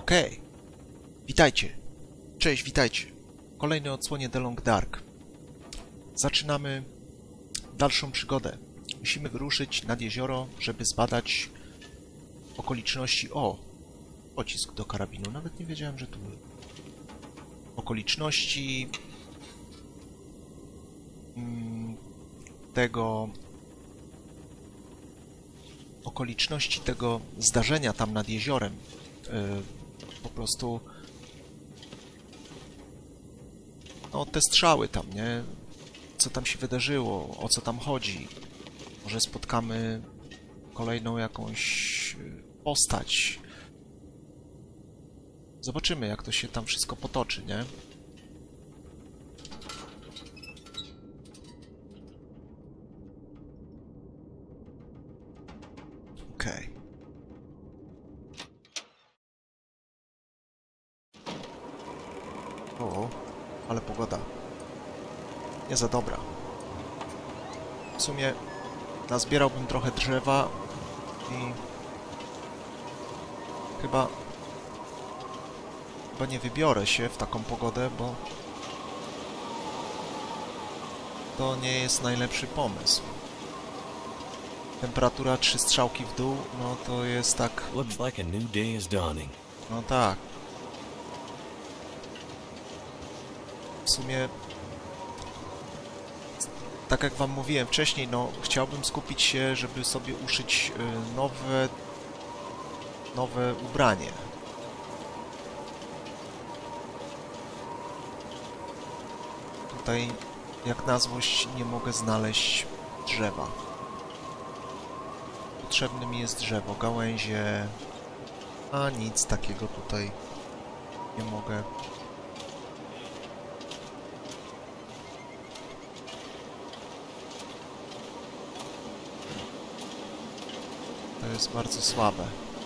Okej. Witajcie. Cześć, witajcie. W kolejnej odsłonie The Long Dark. Zaczynamy dalszą przygodę. Musimy wyruszyć nad jezioro, żeby zbadać okoliczności... O! Pocisk do karabinu. Nawet nie wiedziałem, że tu był. Okoliczności... Okoliczności tego zdarzenia tam nad jeziorem. Po prostu... No, te strzały tam, nie? Co tam się wydarzyło? O co tam chodzi? Może spotkamy kolejną jakąś postać. Zobaczymy, jak to się tam wszystko potoczy, nie? Okej. O, ale pogoda nie za dobra. W sumie nazbierałbym trochę drzewa i chyba nie wybiorę się w taką pogodę, bo to nie jest najlepszy pomysł. Temperatura 3 strzałki w dół, no to jest tak... Looks like a new day is dawning. No tak. W sumie, tak jak wam mówiłem wcześniej, no chciałbym skupić się, żeby sobie uszyć nowe ubranie. Tutaj, jak na złość, nie mogę znaleźć drzewa. Potrzebne mi jest drzewo, gałęzie, a nic takiego tutaj nie mogę. To jest bardzo słabe.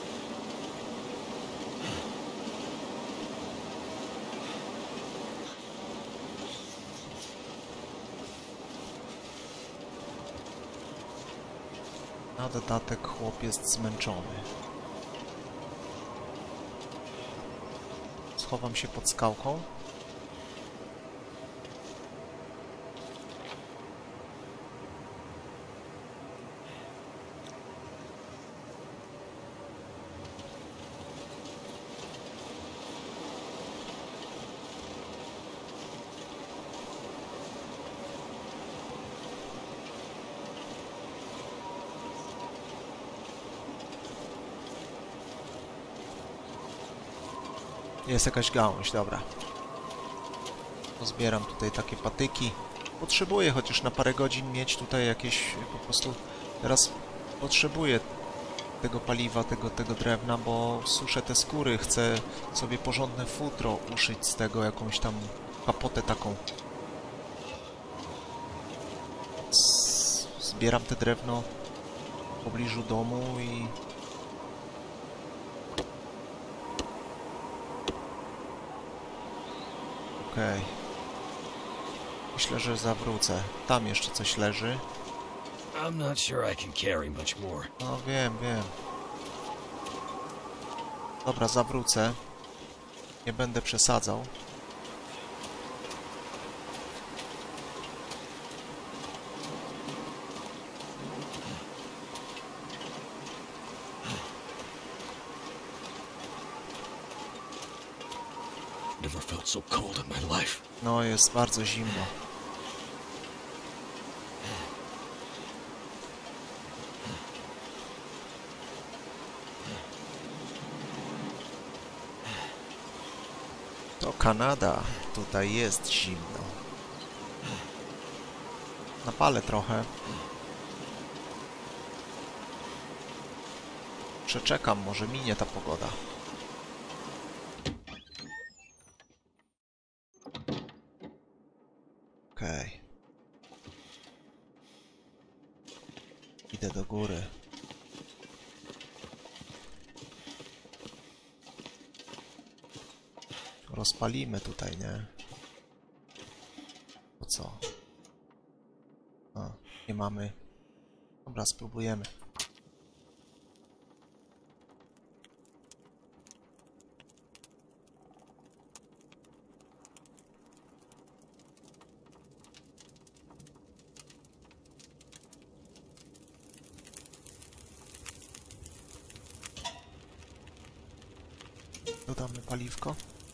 Na dodatek chłop jest zmęczony. Schowam się pod skałką. Jest jakaś gałąź, dobra. Pozbieram tutaj takie patyki. Potrzebuję chociaż na parę godzin mieć tutaj jakieś po prostu... Teraz potrzebuję tego paliwa, tego drewna, bo suszę te skóry. Chcę sobie porządne futro uszyć z tego, jakąś tam kapotę taką. Zbieram te drewno w pobliżu domu i... Okej. Myślę, że zawrócę. Tam jeszcze coś leży. I'm not sure I can carry much more. No wiem. Dobra, zawrócę. Nie będę przesadzał. Never felt so cold in my life. No, jest bardzo zimno. To Kanada. Tutaj jest zimno. Napalę trochę. Przeczekam, może minie ta pogoda. Okej. Idę do góry. Rozpalimy tutaj, nie? Po co? A, nie mamy. Dobra, spróbujemy. Dodamy paliwko.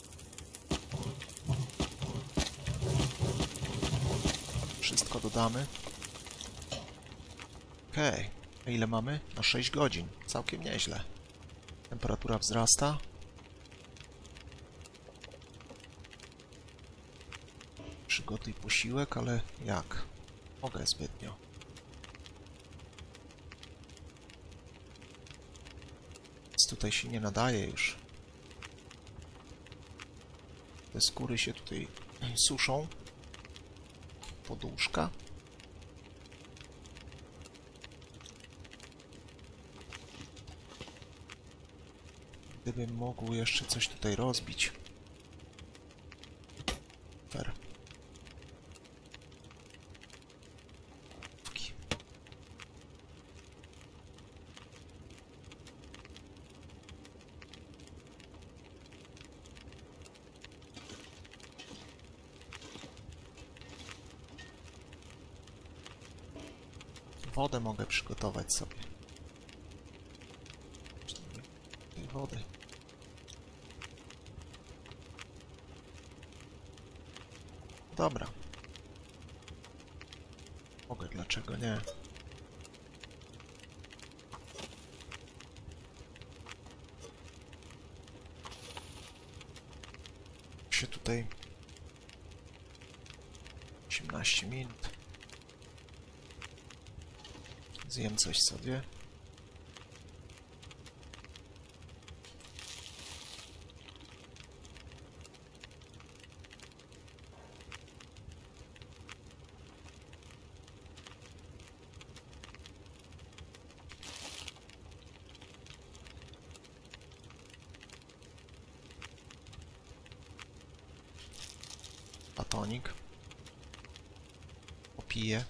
Wszystko dodamy. Okej. A ile mamy? Na 6 godzin. Całkiem nieźle. Temperatura wzrasta. Przygotuj posiłek, ale jak? Mogę zbytnio. Więc tutaj się nie nadaje już. Te skóry się tutaj suszą. Poduszka. Gdybym mógł jeszcze coś tutaj rozbić. Super. Wodę mogę przygotować sobie. Tej wody. Dobra. Mogę, dlaczego nie? Się tutaj 18 minut. Zjem coś sobie. Batonik. Popiję.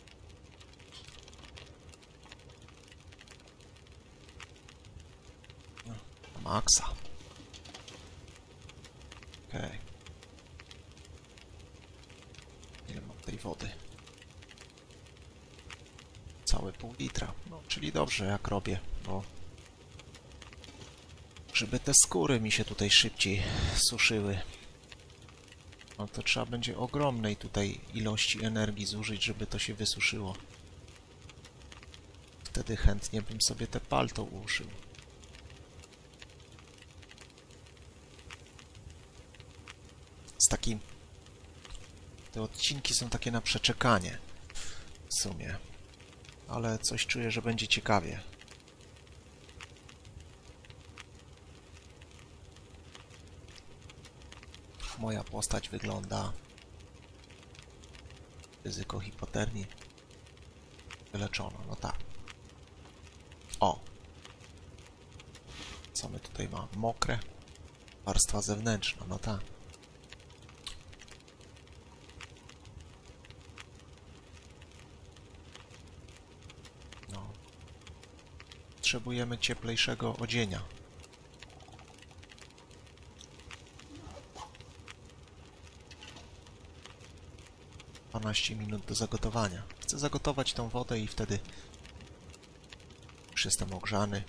Maksa. Okej. Ile mam tej wody? Całe pół litra. No, czyli dobrze jak robię, bo żeby te skóry mi się tutaj szybciej suszyły. No to trzeba będzie ogromnej tutaj ilości energii zużyć, żeby to się wysuszyło. Wtedy chętnie bym sobie te palto uszył. Te odcinki są takie na przeczekanie w sumie, ale coś czuję, że będzie ciekawie. Moja postać wygląda. Ryzyko hipotermii wyleczono, no tak. O! Co my tutaj mamy? Mokre. Warstwa zewnętrzna, no tak. Potrzebujemy cieplejszego odzienia. - 12 minut do zagotowania. Chcę zagotować tą wodę i wtedy już jestem ogrzany.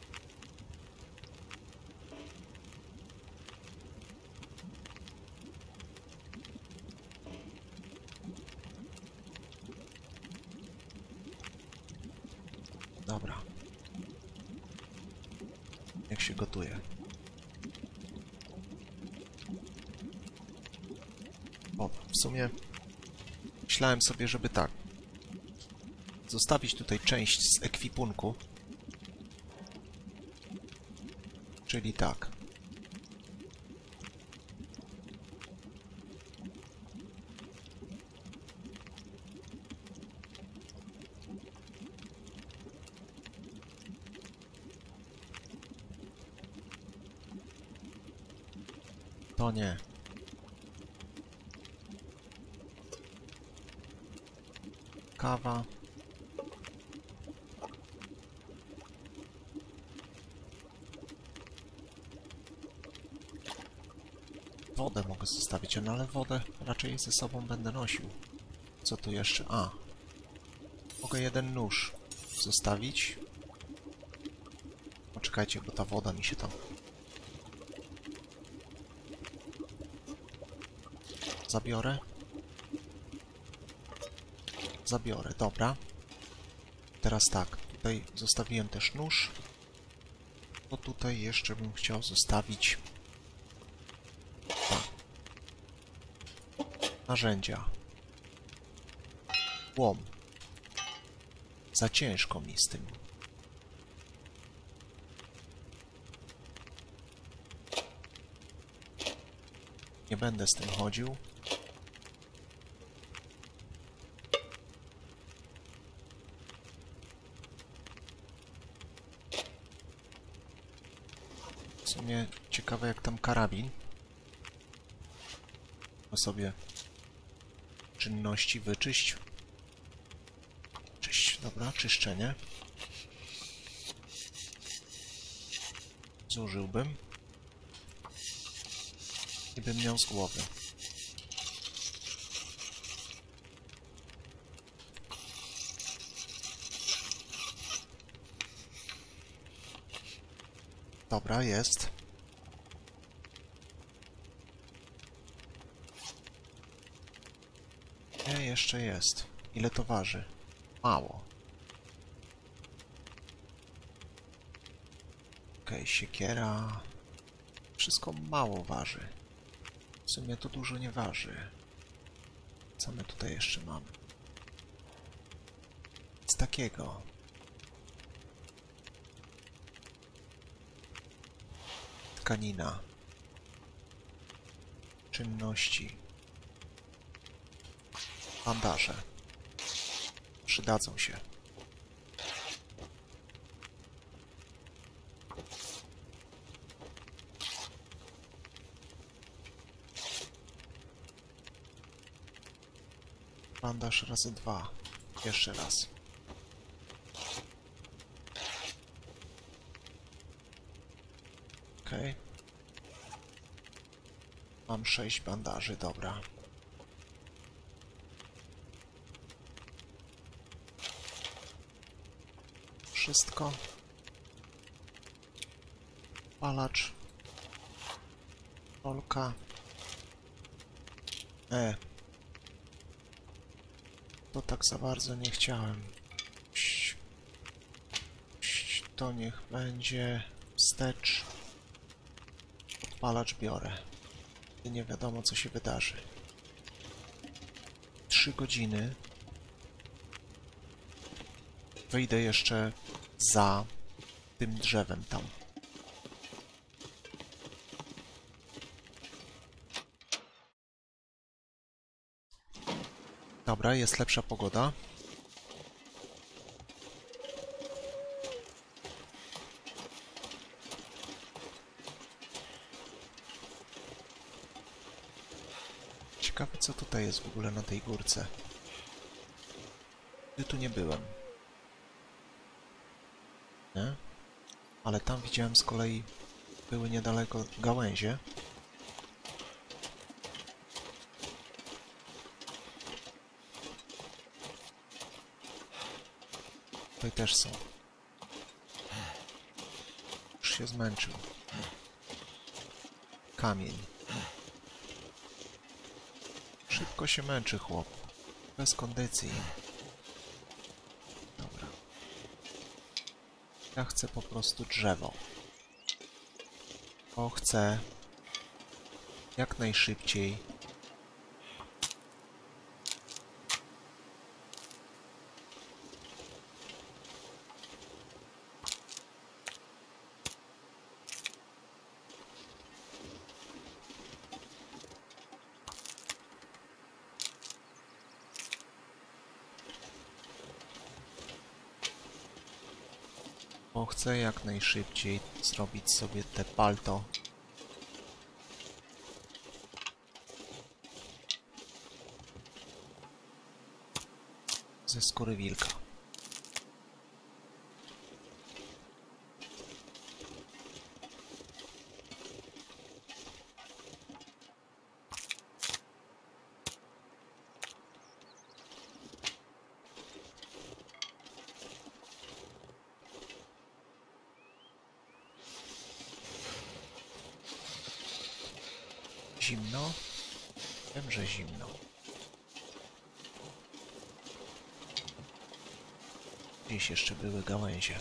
Dobra. Jak się gotuje. O, w sumie myślałem sobie, żeby tak zostawić tutaj część z ekwipunku. Czyli tak. To nie. Kawa. Wodę mogę zostawić, no ale wodę raczej ze sobą będę nosił. Co tu jeszcze? A. Mogę jeden nóż zostawić. Poczekajcie, bo ta woda mi się tam zabiorę? Zabiorę, dobra. Teraz tak, tutaj zostawiłem też nóż. To tutaj jeszcze bym chciał zostawić narzędzia. Łom. Za ciężko mi z tym. Nie będę z tym chodził. W sumie ciekawe jak tam karabin. O sobie czynności wyczyść. Czyść, dobra, czyszczenie. Zużyłbym. I bym miał z głowy. Dobra, jest. Nie, jeszcze jest. Ile to waży? Mało. Okej, siekiera. Wszystko mało waży. W sumie to dużo nie waży. Co my tutaj jeszcze mamy? Z takiego. Tkanina. Czynności. Bandaże. Przydadzą się. Bandaż razy 2. Jeszcze raz. Okej. Mam 6 bandaży, dobra. Wszystko. Palacz. Rolka. To tak za bardzo nie chciałem. To niech będzie wstecz. Odpalacz biorę. I nie wiadomo co się wydarzy. 3 godziny. Wyjdę jeszcze za tym drzewem tam. Dobra, jest lepsza pogoda. Ciekawe co tutaj jest w ogóle na tej górce. Nigdy tu nie byłem. Nie? Ale tam widziałem z kolei były niedaleko gałęzie. Tutaj też są. Już się zmęczył. Kamień. Szybko się męczy chłop. Bez kondycji. Dobra. Ja chcę po prostu drzewo. Bo chcę jak najszybciej zrobić sobie te palto. Ze skóry wilka. Zimno. Wiem, że zimno. Gdzieś jeszcze były gałęzie.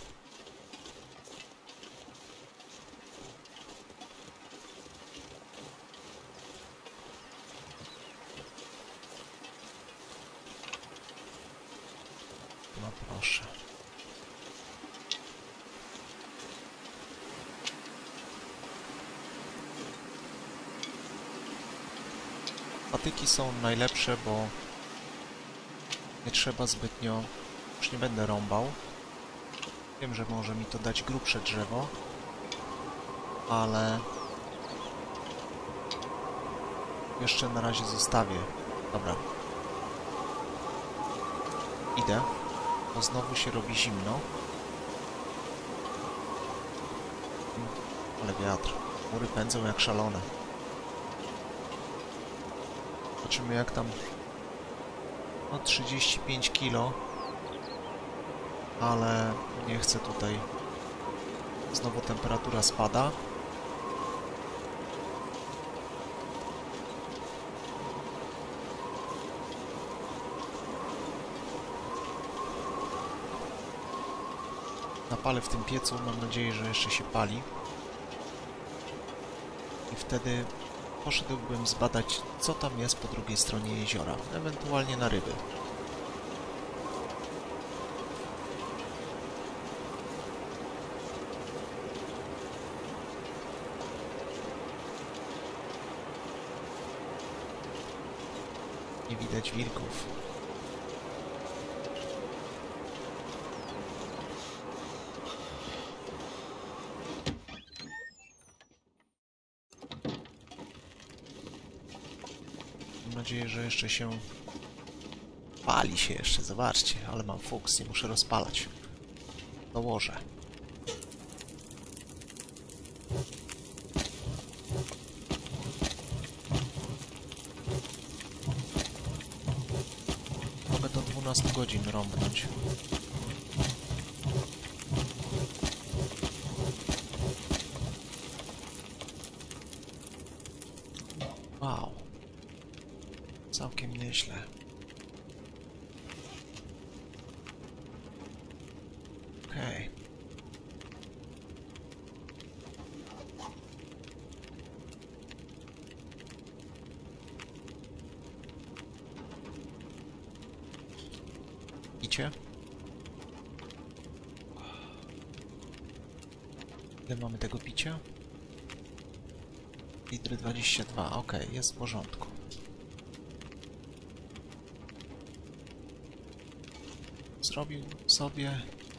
No proszę. Patyki są najlepsze, bo nie trzeba zbytnio... Już nie będę rąbał. Wiem, że może mi to dać grubsze drzewo, ale... Jeszcze na razie zostawię. Dobra. Idę, bo znowu się robi zimno. Ale wiatr. Chmury pędzą jak szalone. Zobaczymy jak tam... No 35 kilo. Ale nie chcę tutaj... Znowu temperatura spada. Napalę w tym piecu, mam nadzieję, że jeszcze się pali. I wtedy poszedłbym zbadać, co tam jest po drugiej stronie jeziora, ewentualnie na ryby. Nie widać wilków. Mam nadzieję, że jeszcze się... Pali się jeszcze, zobaczcie, ale mam fuks, nie muszę rozpalać. Dołożę. Mogę do 12 godzin rąbnąć. Wow. Całkiem nieźle. Okej. Idzie? Ile mamy tego picia? Litry 22. Okej, jest w porządku. Zrobił sobie...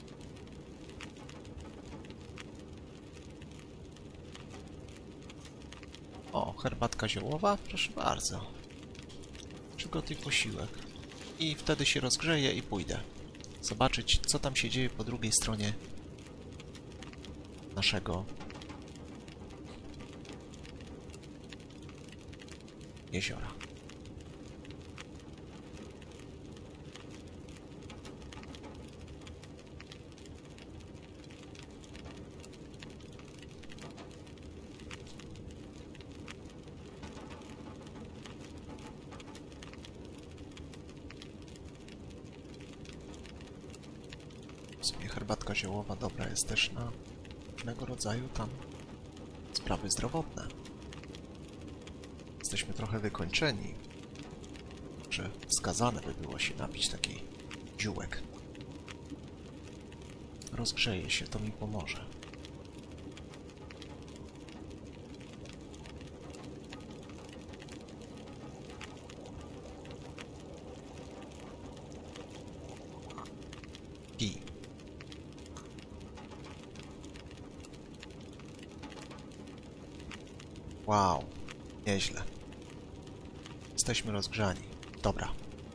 O, herbatka ziołowa? Proszę bardzo. Przygotuj posiłek. I wtedy się rozgrzeję i pójdę. Zobaczyć, co tam się dzieje po drugiej stronie naszego jeziora. W sumie herbatka ziołowa dobra jest też na różnego rodzaju tam sprawy zdrowotne. Jesteśmy trochę wykończeni, że wskazane by było się napić taki ziółek. Rozgrzeje się, to mi pomoże. Pij. Wow, nieźle. Jesteśmy rozgrzani. Dobra.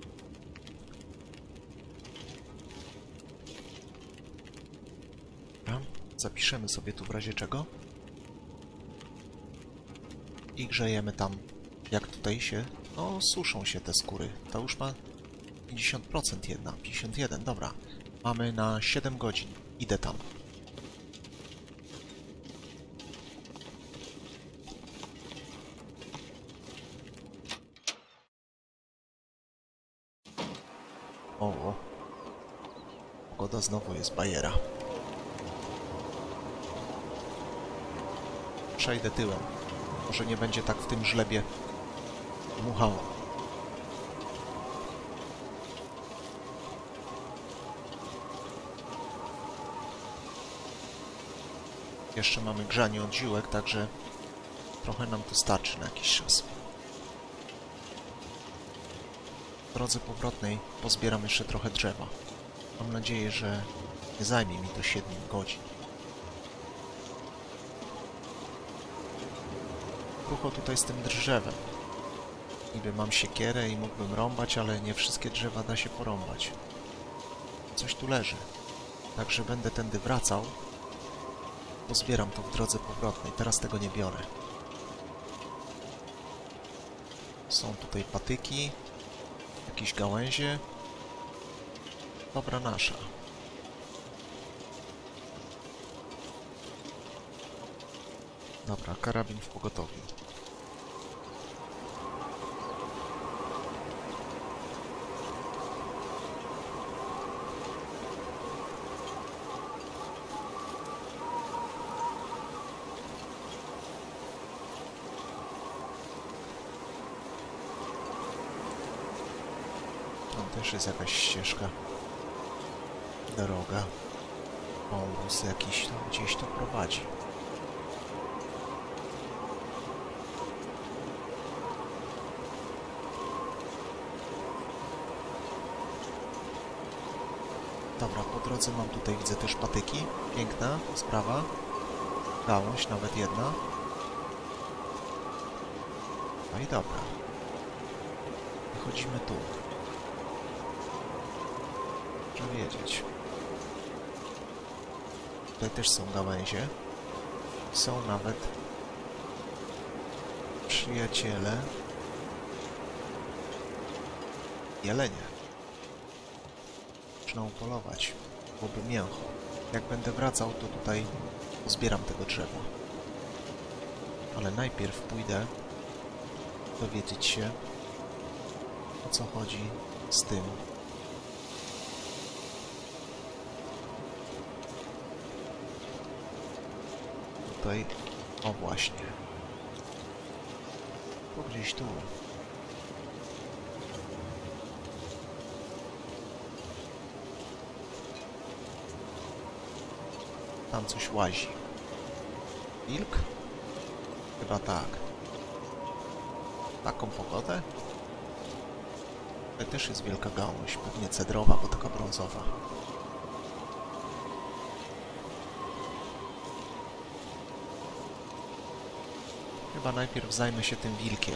Zapiszemy sobie tu w razie czego. I grzejemy tam, jak tutaj się... No, suszą się te skóry. To już ma 50% jedna. 51, dobra. Mamy na 7 godzin. Idę tam. woda znowu jest bajera. Przejdę tyłem. Może nie będzie tak w tym żlebie dmuchało. Jeszcze mamy grzanie od ziółek, także trochę nam to starczy na jakiś czas. W drodze powrotnej pozbieram jeszcze trochę drzewa. Mam nadzieję, że nie zajmie mi to 7 godzin. Krucho tutaj z tym drzewem. Niby mam siekierę i mógłbym rąbać, ale nie wszystkie drzewa da się porąbać. Coś tu leży. Także będę tędy wracał. Pozbieram to w drodze powrotnej. Teraz tego nie biorę. Są tutaj patyki. Jakieś gałęzie. Dobra nasza. Dobra, karabin w pogotowiu. Tam też jest jakaś ścieżka. Droga. Wąwóz jakiś tam gdzieś to prowadzi. Dobra, po drodze mam tutaj, widzę też patyki. Piękna sprawa. Gałąź, nawet jedna. No i dobra. Wychodzimy tu. Muszę wiedzieć. Tutaj też są gałęzie. Są nawet przyjaciele. Jelenie. Zaczynam polować. Byłoby mięcho. Jak będę wracał, to tutaj pozbieram tego drzewa. Ale najpierw pójdę dowiedzieć się, o co chodzi z tym. Tutaj, o właśnie. To gdzieś tu. Tam coś łazi. Wilk? Chyba tak. Taką pogodę? Tutaj też jest wielka gałąź, pewnie cedrowa, bo taka brązowa. Chyba najpierw zajmę się tym wilkiem.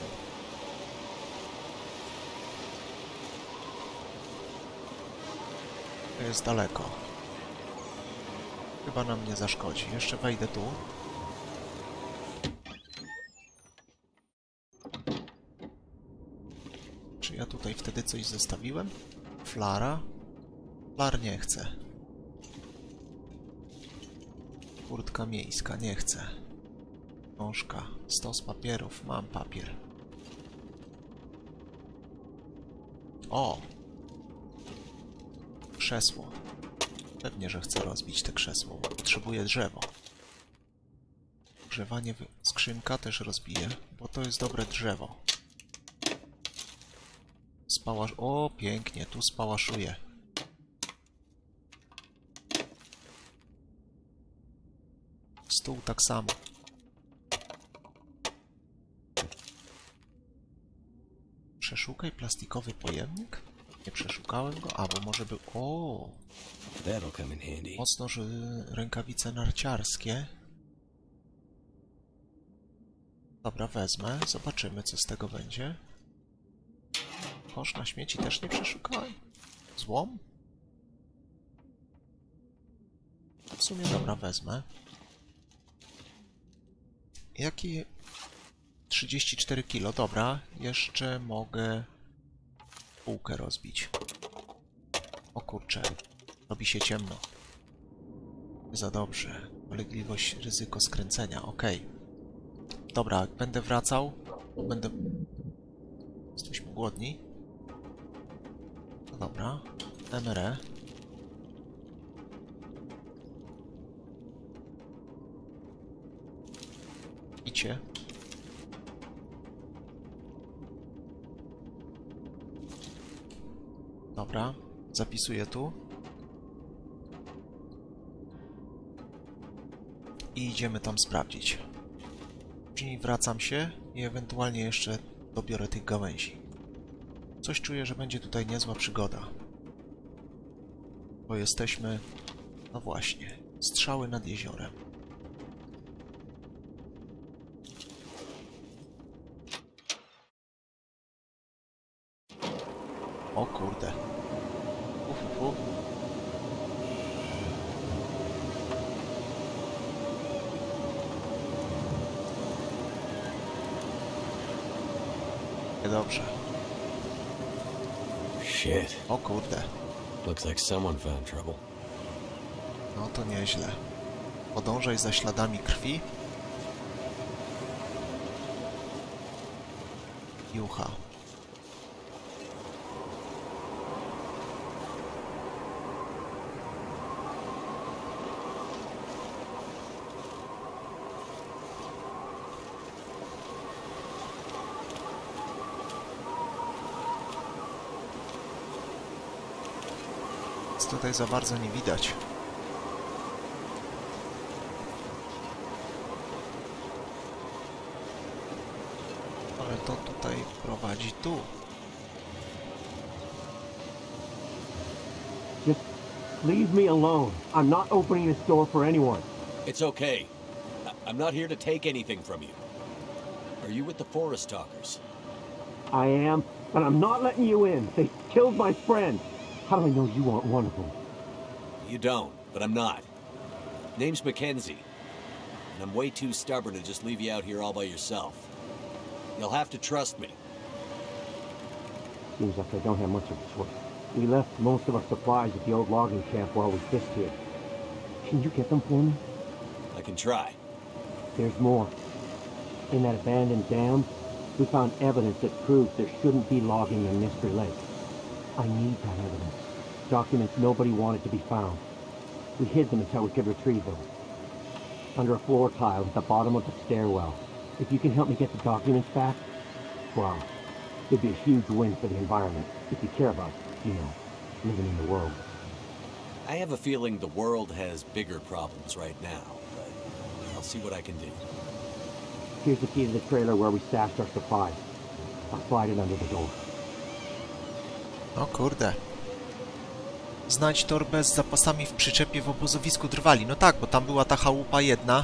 To jest daleko. Chyba nam nie zaszkodzi. Jeszcze wejdę tu. Czy ja tutaj wtedy coś zostawiłem? Flara? Flar nie chcę. Kurtka miejska, nie chcę. Książka. Stos papierów. Mam papier. O! Krzesło. Pewnie, że chcę rozbić te krzesło. Potrzebuję drzewo. Grzewanie skrzynka też rozbiję, bo to jest dobre drzewo. Spałasz... O, pięknie, tu spałaszuję. Stół tak samo. Przeszukaj plastikowy pojemnik? Nie przeszukałem go? A, bo może był... O! Mocno, że rękawice narciarskie. Dobra, wezmę. Zobaczymy, co z tego będzie. Kosz na śmieci też nie przeszukałem. Złom? W sumie dobra, wezmę. Jakie... 34 kilo, dobra. Jeszcze mogę półkę rozbić. O kurczę, robi się ciemno. Za dobrze. Polegliwość, ryzyko skręcenia, okej. Dobra, jak będę wracał, będę... Jesteśmy głodni. No dobra, MRE. Idzie. Dobra, zapisuję tu. I idziemy tam sprawdzić. Później wracam się i ewentualnie jeszcze dobiorę tych gałęzi. Coś czuję, że będzie tutaj niezła przygoda. Bo jesteśmy... No właśnie, strzały nad jeziorem. O kurde. Uf. Niedobrze. Shit. O kurde. Looks like someone found trouble. No to nieźle. Podążaj za śladami krwi. Jucha. Nic tutaj za bardzo nie widać. Ale to tutaj prowadzi tu. Just leave me alone. I'm not opening this door for anyone. It's okay. I'm not here to take anything from you. Are you with the Forest Talkers? I am, but I'm not letting you in. They killed my friend. How do I know you aren't one of them? You don't, but I'm not. Name's Mackenzie. And I'm way too stubborn to just leave you out here all by yourself. You'll have to trust me. Seems like I don't have much of a choice. We left most of our supplies at the old logging camp while we fished here. Can you get them for me? I can try. There's more. In that abandoned dam, we found evidence that proves there shouldn't be logging in Mystery Lake. I need that evidence. Documents nobody wanted to be found. We hid them until we could retrieve them. Under a floor tile at the bottom of the stairwell. If you can help me get the documents back, well, it'd be a huge win for the environment. If you care about, living in the world. I have a feeling the world has bigger problems right now, but I'll see what I can do. Here's the key to the trailer where we stashed our supplies. I'll slide it under the door. O kurde. Znajdź torbę z zapasami w przyczepie w obozowisku Drwali. No tak, bo tam była ta chałupa jedna.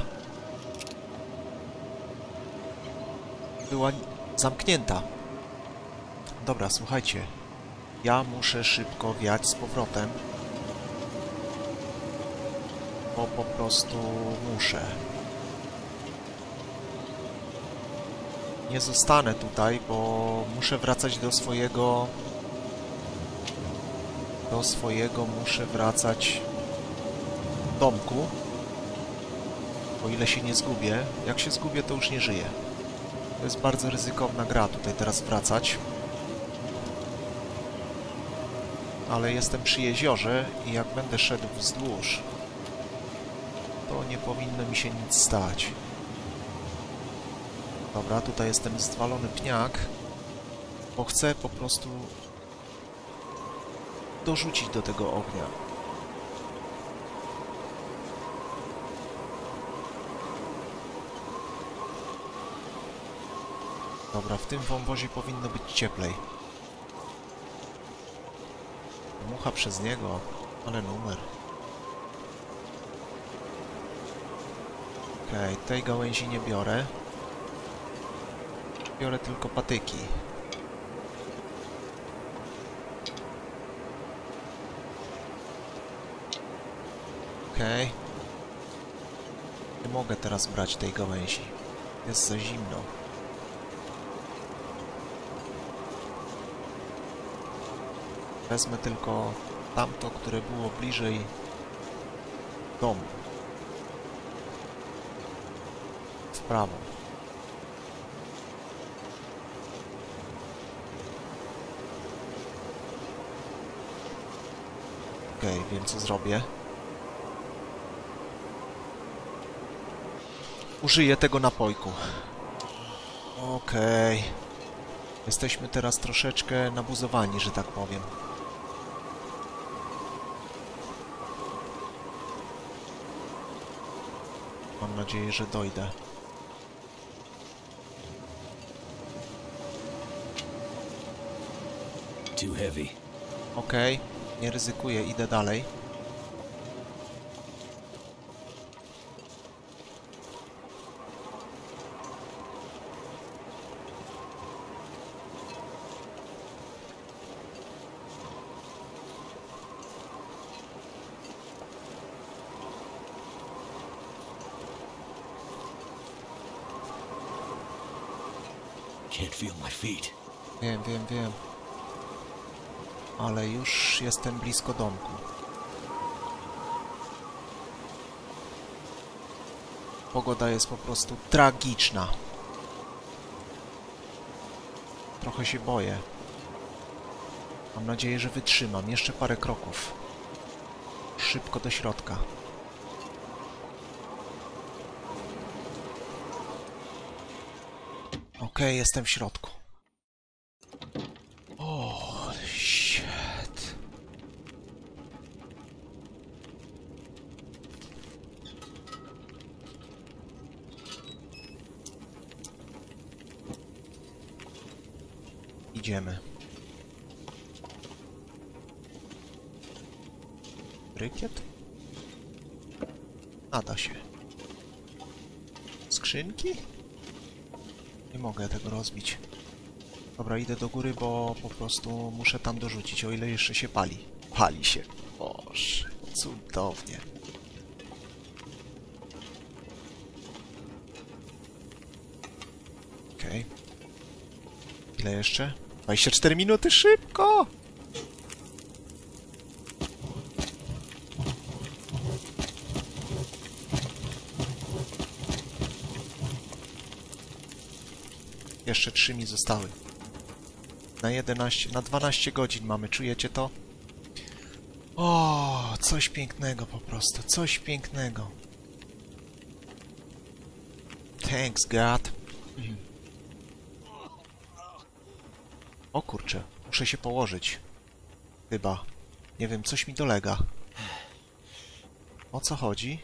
Była zamknięta. Dobra, słuchajcie. Ja muszę szybko wiać z powrotem. Bo po prostu muszę. Nie zostanę tutaj, bo muszę wracać do swojego... muszę wracać domku. O ile się nie zgubię. Jak się zgubię, to już nie żyję. To jest bardzo ryzykowna gra tutaj teraz wracać. Ale jestem przy jeziorze i jak będę szedł wzdłuż, to nie powinno mi się nic stać. Dobra, tutaj jest ten zwalony pniak, bo chcę po prostu dorzucić do tego ognia. Dobra, w tym wąwozie powinno być cieplej. Mucha przez niego, ale numer. Okej, tej gałęzi nie biorę. Biorę tylko patyki. Okej. Nie mogę teraz brać tej gałęzi. Jest za zimno. Wezmę tylko tamto, które było bliżej domu. W prawo. Okej, wiem co zrobię. użyję tego napojku. Okej. Jesteśmy teraz troszeczkę nabuzowani, że tak powiem. Mam nadzieję, że dojdę. Too heavy. Okej, nie ryzykuję, idę dalej. Can't feel my feet. Wiem. Ale już jestem blisko domku. Pogoda jest po prostu tragiczna. Trochę się boję. Mam nadzieję, że wytrzymam. Jeszcze parę kroków. Szybko do środka. Okej, jestem w środku. O, shit. Idziemy. Brykiet? Nada się. Skrzynki? Nie mogę tego rozbić. Dobra, idę do góry, bo po prostu muszę tam dorzucić, o ile jeszcze się pali. Pali się. Boże, cudownie. Okej. Ile jeszcze? 24 minuty, szybko! Jeszcze 3 mi zostały. Na 11, na 12 godzin mamy, czujecie to? O, coś pięknego po prostu, coś pięknego. Thanks God. O kurczę, muszę się położyć. Chyba. Nie wiem, coś mi dolega. O co chodzi?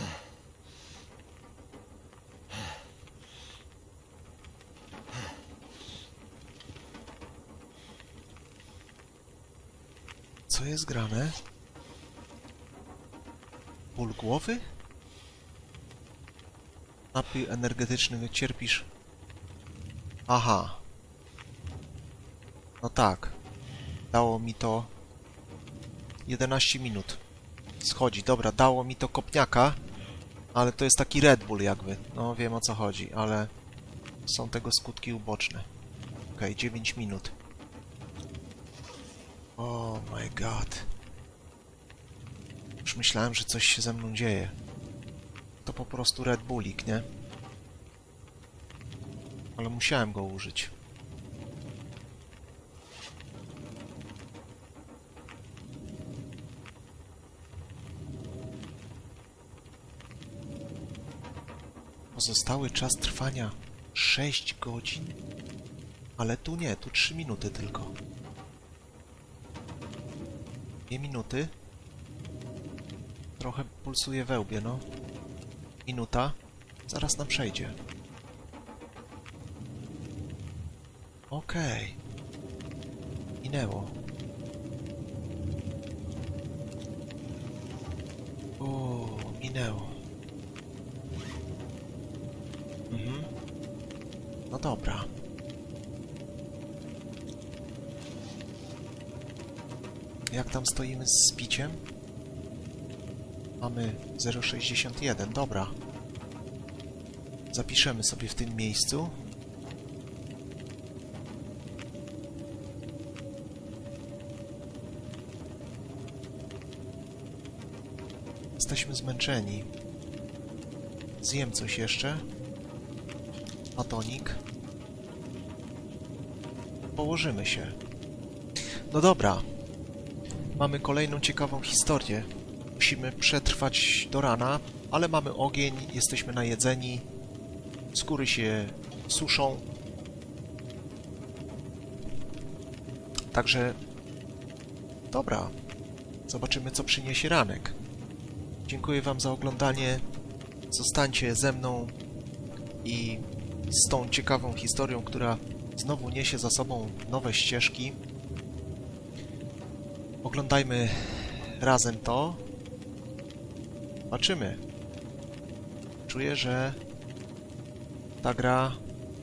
Co jest grane? Ból głowy? Napój energetyczny, cierpisz? Aha. No tak. Dało mi to 11 minut. Schodzi, dobra, dało mi to kopniaka, ale to jest taki Red Bull jakby. No wiem, o co chodzi, ale są tego skutki uboczne. Okej, 9 minut. Oh my god. Już myślałem, że coś się ze mną dzieje. To po prostu Red Bullik, nie? Ale musiałem go użyć. Pozostały czas trwania 6 godzin? Ale tu nie, tu 3 minuty tylko. 2 minuty. Trochę pulsuje we łbie, no. Minuta. Zaraz nam przejdzie. Okej. Minęło. Minęło. No dobra. Jak tam stoimy z piciem? Mamy 0,61, dobra. Zapiszemy sobie w tym miejscu. Jesteśmy zmęczeni. Zjem coś jeszcze. Batonik. Położymy się. No dobra. Mamy kolejną ciekawą historię. Musimy przetrwać do rana, ale mamy ogień, jesteśmy najedzeni. skóry się suszą. Także dobra, zobaczymy, co przyniesie ranek. Dziękuję wam za oglądanie. Zostańcie ze mną i z tą ciekawą historią, która znowu niesie za sobą nowe ścieżki. Oglądajmy razem to. Zobaczymy. Czuję, że ta gra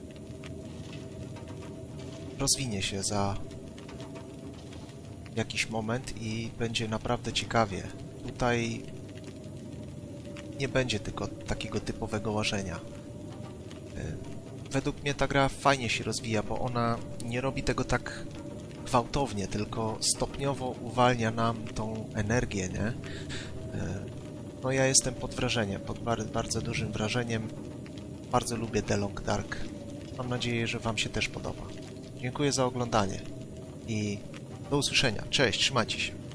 rozwinie się za jakiś moment i będzie naprawdę ciekawie. Tutaj nie będzie tylko takiego typowego łażenia. Według mnie ta gra fajnie się rozwija, bo ona nie robi tego tak gwałtownie, tylko stopniowo uwalnia nam tą energię, nie? No ja jestem pod wrażeniem, pod bardzo dużym wrażeniem. Bardzo lubię The Long Dark. Mam nadzieję, że wam się też podoba. Dziękuję za oglądanie i do usłyszenia. Cześć, trzymajcie się.